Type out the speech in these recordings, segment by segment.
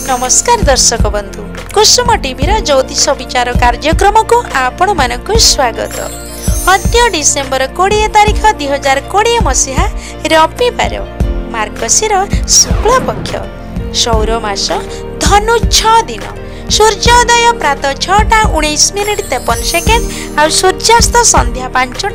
नमस्कार दर्शक बंधु कुसुम टीवी ज्योतिष विचार कार्यक्रम को आपण मानक स्वागत। अद्य डिसेम्बर 20 तारिख 2020 मसीहा रविवार मार्गशीर शुक्ल पक्ष सौर मास धनु 6 दिन सूर्योदय प्रातः 6:19 और सूर्यास्त संध्या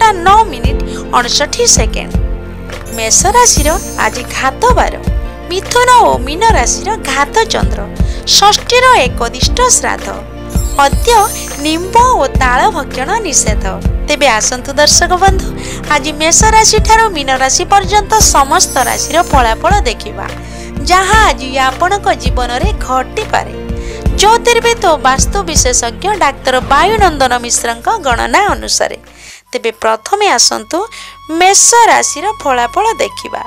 5:09 मेष राशि आज घात बार मिथुन और मीन राशि घात चंद्र षष्ठीर एकदिष्ट श्राद्ध अद्य निम्ब और ताल भक्षण निषेध। तेबे आसंतु दर्शक बंधु आज मेष राशि ठारू मीन राशि पर्यंत समस्त राशि फलाफल देखिबा जहाँ आज आपणक जीवन में घटी पारे। ज्योतिर्विद और वास्तु विशेषज्ञ डाक्तर वायुनंदन मिश्र गणना अनुसार तेबे प्रथमे आसंतु मेष राशि फलाफल देखिबा।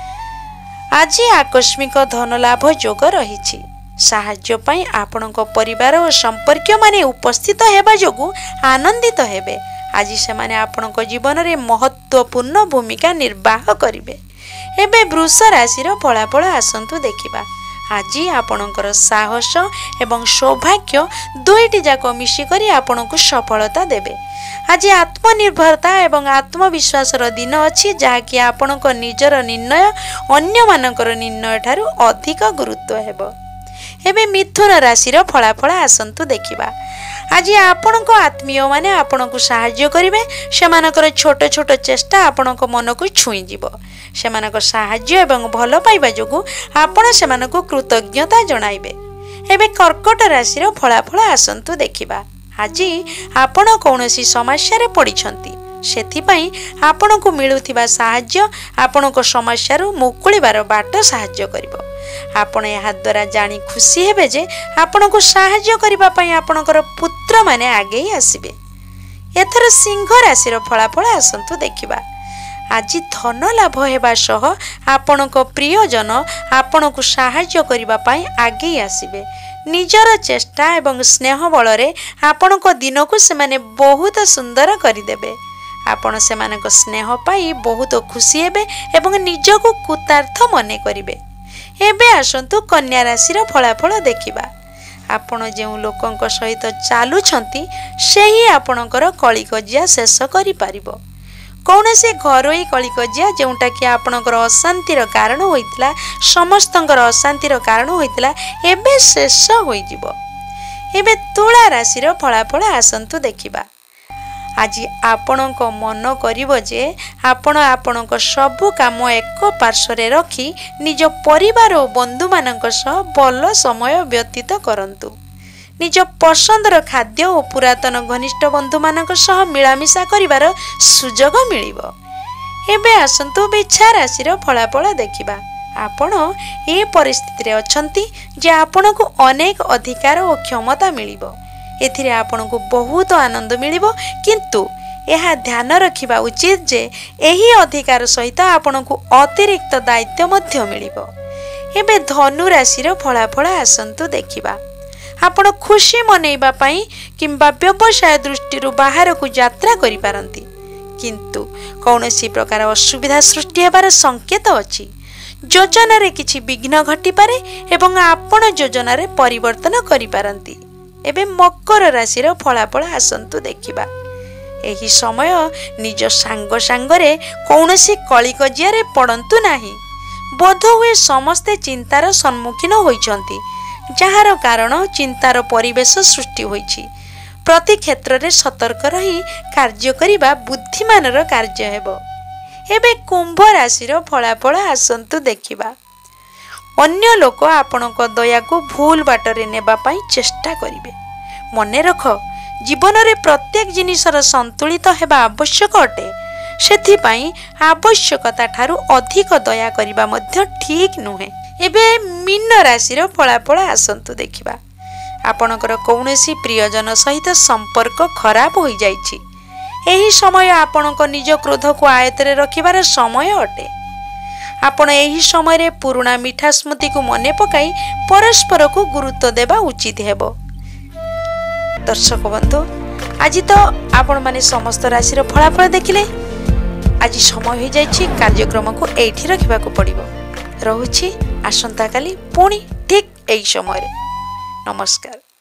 आज आकस्मिक धन लाभ योग रही साहाय्य पाई आपणक परिवार और संपर्क माने उपस्थित हेबा जोगु आनंदित हेबे। आज से माने आपणक जीवन में महत्वपूर्ण भूमिका निर्वाह करिवे। एबे वृष राशि फलाफल आसंतु देखिबा। आज आपणकर साहस एवं सौभाग्य दुईटी जाक मिशिकरी आपणकु सफलता देबे। आज आत्मनिर्भरता एवं आत्मविश्वास दिन अच्छी जहाँकि आपणक निजर निर्णय अन्य मानकर निर्णय ठारू अधिक गुरुत्व हेबो। एबे मिथुन राशि फलाफल आसंतु देखिबा। आज आपणक आत्मीय माने आपणकु साहाय्य करिवे। सेमानकर छोट छोट चेष्टा आपणक मन को छुई जिवो। सेमानक साहाय्य एवं भल पाइबा जोगु आपण सेमानकु कृतज्ञता जणाइबे। एबे कर्कट राशि फलाफल आसंतु देखिबा। आज आपण कौनसी समस्या रे पड़िछंती सेथिपाई आपणकु मिलुथिबा साहाय्य आपणक समस्यारू मुकुलिबार बाट साहाय्य करिवो। आपण या द्वारा जानी खुशी हेबे जे आपणकु साहाय्य करिबा पई आपणकर पुत्र माने आगे आसीबे। एथर सिंह राशि फलाफल आसंतु देखिबा। आज धन लाभ हेबा सह आपणक प्रियजन आपणकु साहाय्य करिबा पई आगे आसीबे। निजर चेष्टा एवं स्नेह बलरे आपणक दिन को सेमाने बहुत सुंदर करिदेबे। आपण सेमानक स्नेह पाई बहुत खुशी हेबे एवं निजको कृतार्थ मने करिवे। एबे आसंतु कन्या राशि फलाफल देखिबा। आपण जेउ लोकंक सहित चालुछंती सेही आपणकर कलिकजिया शेष करि पारिबो। कौनसी घरोई कलिकजिया जोटा कि आपणकर अशांतिर कारण होइतला समस्तंकर अशांतिर कारण होइतला एबे शेष होई जिवो। एबे तुला राशि फलाफल आसंतु देखिबा। आज आपणक मन करिवो जे आपण आपणक सबु काम एक पार्श्वरे रखी निज परिवार और बंधु मानक सह भल समय व्यतीत करंतु। निज पसंदर खाद्य और पुरातन घनिष्ठ बंधु मानक सह मिलामिशा करिवार सुजोग मिलिबो। एबे आसंतु बिच्छा राशि फलाफल देखिबा। आपण ए परिस्थिति रे अछंती जे आपणकु अनेक अधिकार और क्षमता मिलिबो। एथिरे आपणकु बहुत आनंद मिलिबो किंतु यह ध्यान रखिबा उचित जे एही अधिकार सहित आपणकु अतिरिक्त दायित्व मध्य मिलिबो। एबे धनु राशि फलाफल आसंतु देखिबा। आपण खुशी मनैबा पई किंबा व्यवसाय दृष्टि बाहर को यात्रा करि पारंती किंतु कौनसी प्रकार असुविधा सृष्टि हेबार संकेत अछि। योजना रे किछि विघ्न घटी पारे एवं आपण योजना रे परिवर्तन करि पारंती। एबे मकर राशि फलाफल आसंतु देखिबा। एही समय निज सांग सांगरे कौनसी कलिकजिया रे पड़ंतु नाही। बोध हुए समस्ते चिंतार सम्मुखीन होइछंती जार कारण चिंतार परिवेश सृष्टि होइछि। प्रति क्षेत्र रे सतर्क रही कार्य करिबा बुद्धिमानर कार्य हेबो। एबे कुंभ राशि फलाफल आसंतु देखिबा। अन्य लोक आपणक दया को भूल बाटरे नेबा पई चेष्टा करिवे। मने रख जीवन रे प्रत्येक जिनिसर संतुलित हेबा आवश्यक अटे। सेथि पई आवश्यकता ठारू अधिक दया करिबा मध्य ठीक नुहे। एबे मीन राशि फलाफल आसंतु देखिबा। आपणकर कौनसी प्रियजन सहित संपर्क खराब हो जाइछि। एही समय आपणक निज क्रोध को आयत्तरे रखिबार समय अटे। आपण एही समय रे पुराना मिठा स्मृति को मने पकाई परस्पर को गुरुत्व देबा उचित हेबो। दर्शक बंधु आज तो आपण माने समस्त राशि फलाफल देखिले। आज समय हो जाइछि कार्यक्रम को एठी रखिबा को पड़िबो। रहुछि आसंता काली पुणी ठीक ଏହି ସମୟରେ। ନମସ୍କାର।